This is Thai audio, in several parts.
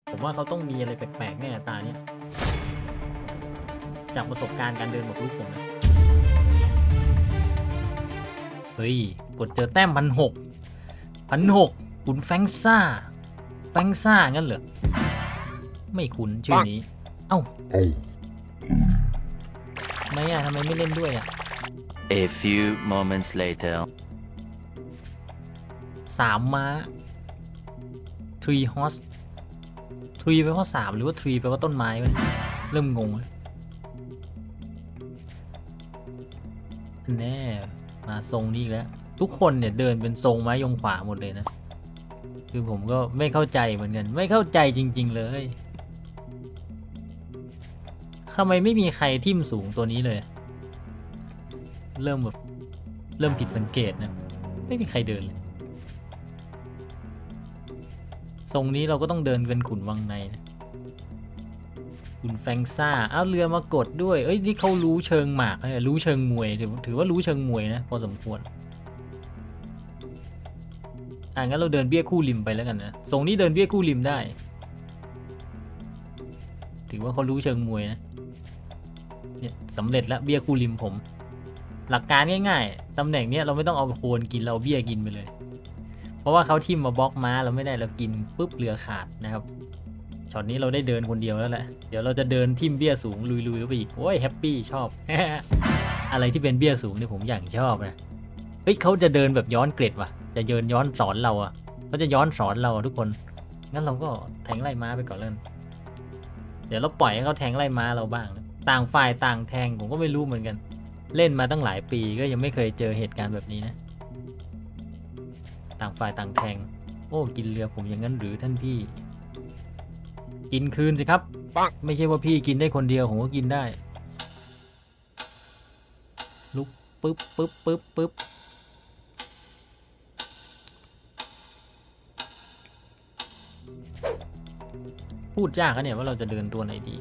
ผมว่าเขาต้องมีอะไรแปลกๆแน่ตาเนี้ยจากประสบการณ์การเดินหมกรุกผมนะเฮ้ยกดเจอแต้ม1,600คุณแฟงซ่างั้นเหรอไม่คุ้นชื่อนี้เอ้าทำไมไม่เล่นด้วยอ่ะ A few moments later 3 ม้า Tree Horse Tree แปลว่า3หรือว่า Tree แปลว่าต้นไม้วะเริ่มงงแล้วแน่มาทรงนี้แล้วทุกคนเนี่ยเดินเป็นทรงไม้ยงขวาหมดเลยนะคือผมก็ไม่เข้าใจเหมือนกันไม่เข้าใจจริงๆเลยทำไมไม่มีใครทิ่มสูงตัวนี้เลยเริ่มผิดสังเกตนะไม่มีใครเดินเลยทรงนี้เราก็ต้องเดินเป็นขุนวังในนะขุนแฟงซ่าเอาเรือมากดด้วยเอ้ยนี่เขารู้เชิงหมากนะรู้เชิงมวยถือว่ารู้เชิงมวยนะพอสมควรงั้นเราเดินเบี้ยคู่ริมไปแล้วกันนะทรงนี้เดินเบี้ยคู่ริมได้ถือว่าเขารู้เชิงมวยนะเนี่ยสำเร็จแล้วเบี้ยคู่ริมผมหลักการง่ายๆตำแหน่งเนี้ยเราไม่ต้องเอาโคนกินเราเบี้ยกินไปเลยเพราะว่าเขาทิ่มมาบล็อกม้าเราไม่ได้เรากินปุ๊บเรือขาดนะครับช็อตนี้เราได้เดินคนเดียวแล้วแหละเดี๋ยวเราจะเดินทิ่มเบี้ยสูงลุยๆเข้าไปอีกโอ้ยแฮปปี้ชอบ อะไรที่เป็นเบี้ยสูงเนี่ยผมอย่างชอบนะเฮ้ยเขาจะเดินแบบย้อนเกรดว่ะจะเดินย้อนสอนเราอ่ะเขาจะย้อนสอนเราทุกคนงั้นเราก็แทงไล่ม้าไปก่อนเลยเดี๋ยวเราปล่อยให้เขาแทงไล่ม้าเราบ้างต่างฝ่ายต่างแทงผมก็ไม่รู้เหมือนกันเล่นมาตั้งหลายปีก็ยังไม่เคยเจอเหตุการณ์แบบนี้นะต่างฝ่ายต่างแทงโอ้กินเรือผมอย่างนั้นหรือท่านพี่กินคืนสิครับไม่ใช่ว่าพี่กินได้คนเดียวผมก็กินได้ลุกปึ๊บพูดยากนะเนี่ยว่าเราจะเดินตัวไหนดี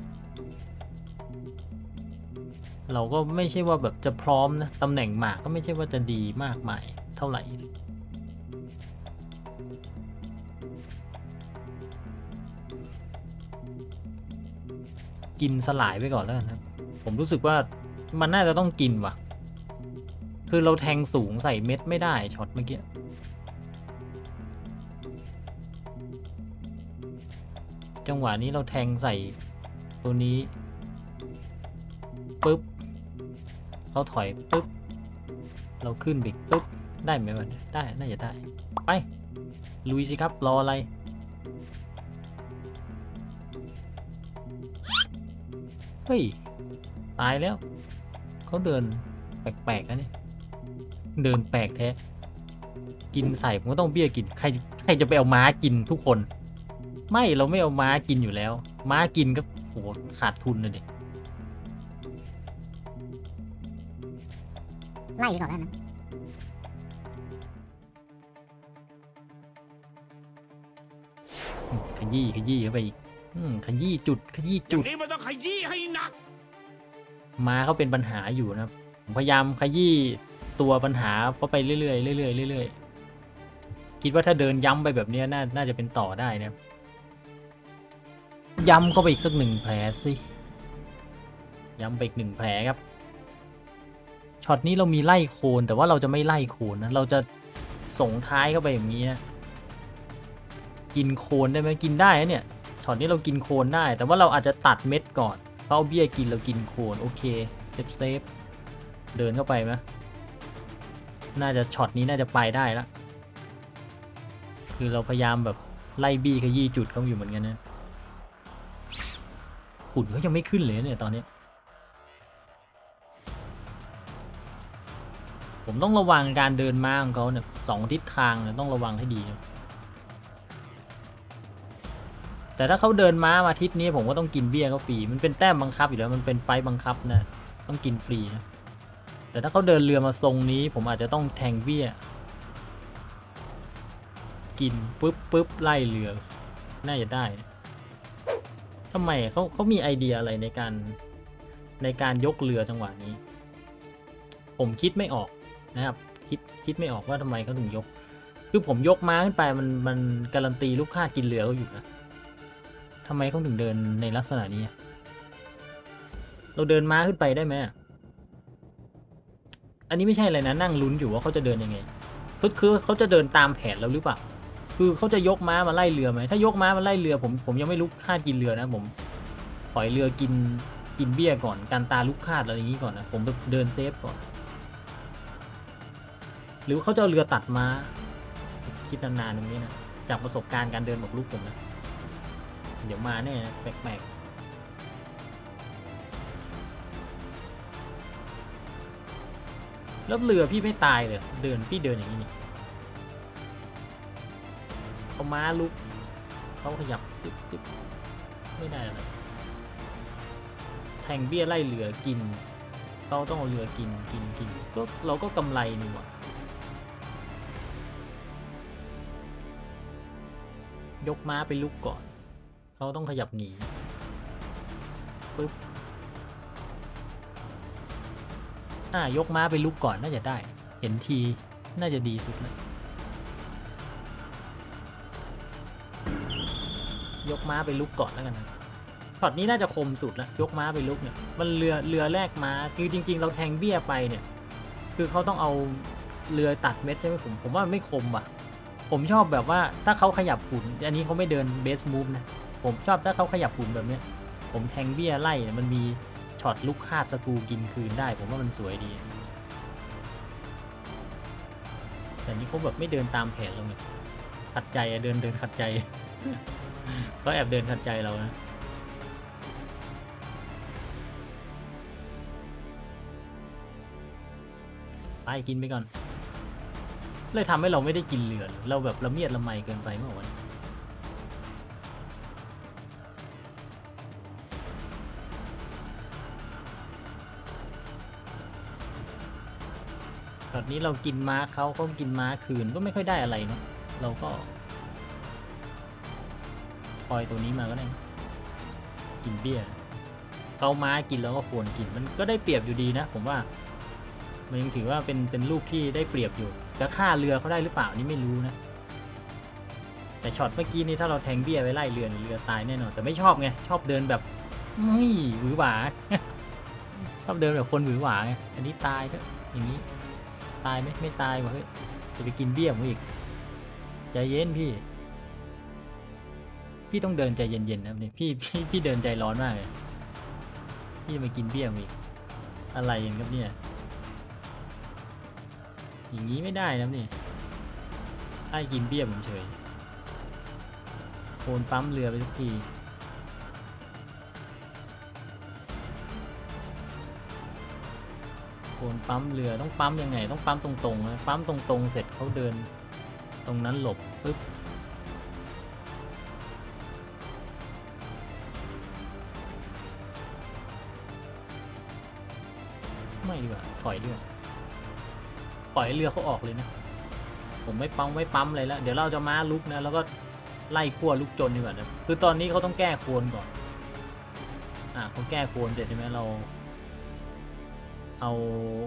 เราก็ไม่ใช่ว่าแบบจะพร้อมนะตำแหน่งหมากก็ไม่ใช่ว่าจะดีมากมายเท่าไหร่กินสลายไปก่อนแล้วนะครับผมรู้สึกว่ามันน่าจะต้องกินว่ะคือเราแทงสูงใส่เม็ดไม่ได้ช็อตเมื่อกี้จังหวะนี้เราแทงใส่ตัวนี้ปึ๊บเขาถอยปึ๊บเราขึ้นบิ๊กปึ๊บได้ไหมวะได้น่าจะได้ไปลุยสิครับรออะไรเฮ้ยตายแล้วเขาเดินแปลกๆนะเนี่ยเดินแปลกแท้กินใส่ผมก็ต้องเบี้ยกินใครจะไปเอาม้ากินทุกคนไม่เราไม่เอาม้ากินอยู่แล้วม้ากินก็โหขาดทุนเลยดิไล่ไปก่อนแล้วนะขยี้เข้าไปอีกขยี้จุดนี่มันต้องขยี้ให้หนักม้าเขาเป็นปัญหาอยู่นะครับผมพยายามขยี้ตัวปัญหาเขาไปเรื่อยๆคิดว่าถ้าเดินย้ำไปแบบนี้น่าจะเป็นต่อได้นะครับย้ำเข้าไปอีกสัก1 แผลสิย้ำไปอีก1 แผลครับช็อตนี้เรามีไล่โคนแต่ว่าเราจะไม่ไล่โคนนะเราจะส่งท้ายเข้าไปอย่างนี้นะกินโคนได้ไหมกินได้นะเนี่ยช็อตนี้เรากินโคนได้แต่ว่าเราอาจจะตัดเม็ดก่อนเขาเอาเบี้ยกินเรากินโคนโอเคเซฟเดินเข้าไปไหมน่าจะช็อตนี้น่าจะไปได้แล้วคือเราพยายามแบบไล่บี้ขยี้จุดเขาอยู่เหมือนกันนะขุนเขายังไม่ขึ้นเลยเนี่ยตอนนี้ผมต้องระวังการเดินม้าของเขาเนี่ย2 ทิศทางเนี่ยต้องระวังให้ดีนะแต่ถ้าเขาเดินม้ามาทิศนี้ผมก็ต้องกินเบี้ยเขาฟรีมันเป็นแต้มบังคับอยู่แล้วมันเป็นไฟบังคับนะต้องกินฟรีนะแต่ถ้าเขาเดินเรือมาทรงนี้ผมอาจจะต้องแทงเบี้ยกินปึ๊บไล่เรือน่าจะได้ทำไมเขามีไอเดียอะไรในการยกเรือจังหวะนี้ผมคิดไม่ออกนะครับคิดไม่ออกว่าทำไมเขาถึงยกคือผมยกม้าขึ้นไปมันการันตีลูกค้ากินเรือเขาอยู่นะทำไมเขาถึงเดินในลักษณะนี้เราเดินม้าขึ้นไปได้ไหมอันนี้ไม่ใช่อะไรนะนั่งลุ้นอยู่ว่าเขาจะเดินยังไงคือเขาจะเดินตามแผนเราหรือเปล่าคือเขาจะยกม้ามาไล่เรือไหมถ้ายกม้ามาไล่เรือผมยังไม่ลุกคาดกินเรือนะผมปล่อยเรือกินเบี้ยก่อนการตาลุกคาดอะไรอย่างนี้ก่อนนะผมเดินเซฟก่อนหรือเขาจะเอาเรือตัดม้าคิดนานๆตรงนี้นะจากประสบการณ์การเดินบอกลุกผมนะเดี๋ยวมาแน่แปลกๆแล้วเรือพี่ไม่ตายเลยพี่เดินอย่างนี้นี่เขาม้าลุกเขาขยับตึ๊บไม่ได้เลยแทงเบี้ยไล่เรือกินเขาต้องเอาเรือกินก็เราก็กำไรนี่หว่ายกม้าไปลุกก่อนเขาต้องขยับหนีปึ๊บยกม้าไปลุกก่อนน่าจะได้เห็นทีน่าจะดีสุดนะยกม้าไปลุกก่อนแล้วกันนะช็อตนี้น่าจะคมสุดแล้วยกม้าไปลุกเนี่ยมันเรือแรกม้าคือจริงๆเราแทงเบี้ยไปเนี่ยคือเขาต้องเอาเรือตัดเม็ดใช่ไหมผมว่ามันไม่คมว่ะผมชอบแบบว่าถ้าเขาขยับหุ่นอันนี้เขาไม่เดินเบสมูฟนะผมชอบถ้าเขาขยับหุ่นแบบเนี้ยผมแทงเบี้ยไล่เนี่ยมันมีช็อตลุกคาดสกูกินคืนได้ผมว่ามันสวยดีแต่นี้เขาแบบไม่เดินตามแผนเราเนี่ยขัดใจเดินขัดใจเขาแอบเดินขัดใจเรานะไปกินไปก่อนเลยทำให้เราไม่ได้กินเรือเราแบบละเมียดละไมเกินไปเมื่อวันตอนนี้เรากินม้าเขากินม้าคืนก็ไม่ค่อยได้อะไรเนาะเราก็ปล่อยตัวนี้มาก็ได้กินเบี้ยเขาม้ากินแล้วก็ควรกินมันก็ได้เปรียบอยู่ดีนะผมว่ามันยังถือว่าเป็นลูกที่ได้เปรียบอยู่จะฆ่าเรือเขาได้หรือเปล่านี่ไม่รู้นะแต่ช็อตเมื่อกี้นี้ถ้าเราแทงเบี้ยไปไล่เรือตายแน่นอนแต่ไม่ชอบไงชอบเดินแบบไม่หวือหวา ชอบเดินแบบคนหวือหวาไงอันนี้ตายก็อย่างนี้ตายไหมไม่ตายว่ะเฮ้ยจะไปกินเบี้ยผมอีกใจเย็นพี่ต้องเดินใจเย็นๆนะนี่พี่เดินใจร้อนมากเลยพี่จะไปกินเบี้ยผมอีกอะไรอย่างครับเนี่ยอย่างนี้ไม่ได้นะนี่ไอ้กินเบี้ยผมเฉยโคนปั๊มเรือไปทุกทีโคนปั๊มเรือต้องปั๊มยังไงต้องปั๊มตรงๆนะปั๊มตรงๆเสร็จเขาเดินตรงนั้นหลบปึ๊บไม่ดีกว่าถอยดีกว่าปล่อยเรือเขาออกเลยนะผมไม่ปั๊มเลยแล้วเดี๋ยวเราจะม้าลุกนะแล้วก็ไล่ขั้วลุกจนดีกว่านะคือตอนนี้เขาต้องแก้โคนก่อนเขาแก้โคนเสร็จใช่ไหมเราเอา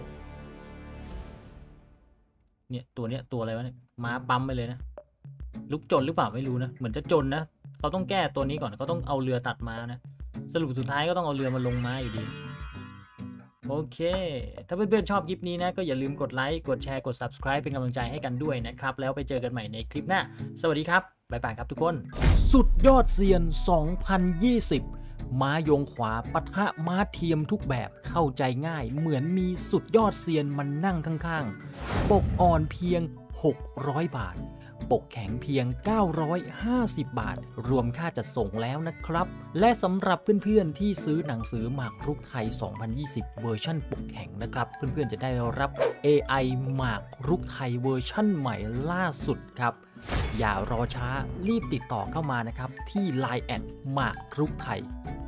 เนี่ยตัวอะไรวะเนี่ยม้าปั๊มไปเลยนะลุกจนหรือเปล่าไม่รู้นะเหมือนจะจนนะเขาต้องแก้ตัวนี้ก่อนเขาต้องเอาเรือตัดม้านะสรุปสุดท้ายก็ต้องเอาเรือมาลงม้าอยู่ดีโอเคถ้าเพื่อนๆชอบคลิปนี้นะก็อย่าลืมกดไลค์กดแชร์กด Subscribe เป็นกำลังใจให้กันด้วยนะครับแล้วไปเจอกันใหม่ในคลิปหน้าสวัสดีครับบ๊ายบายครับทุกคนสุดยอดเซียน 2020 ม้ายงขวาปะทะม้าเทียมทุกแบบเข้าใจง่ายเหมือนมีสุดยอดเซียนมันนั่งข้างๆปกอ่อนเพียง600 บาทปกแข็งเพียง950 บาทรวมค่าจัดส่งแล้วนะครับและสำหรับเพื่อนๆที่ซื้อหนังสือหมากรุกไทย 2020 เวอร์ชั่นปกแข็งนะครับเพื่อนๆจะได้รับ AI หมากรุกไทยเวอร์ชั่นใหม่ล่าสุดครับอย่ารอช้ารีบติดต่อเข้ามานะครับที่ Line@ หมากรุกไทย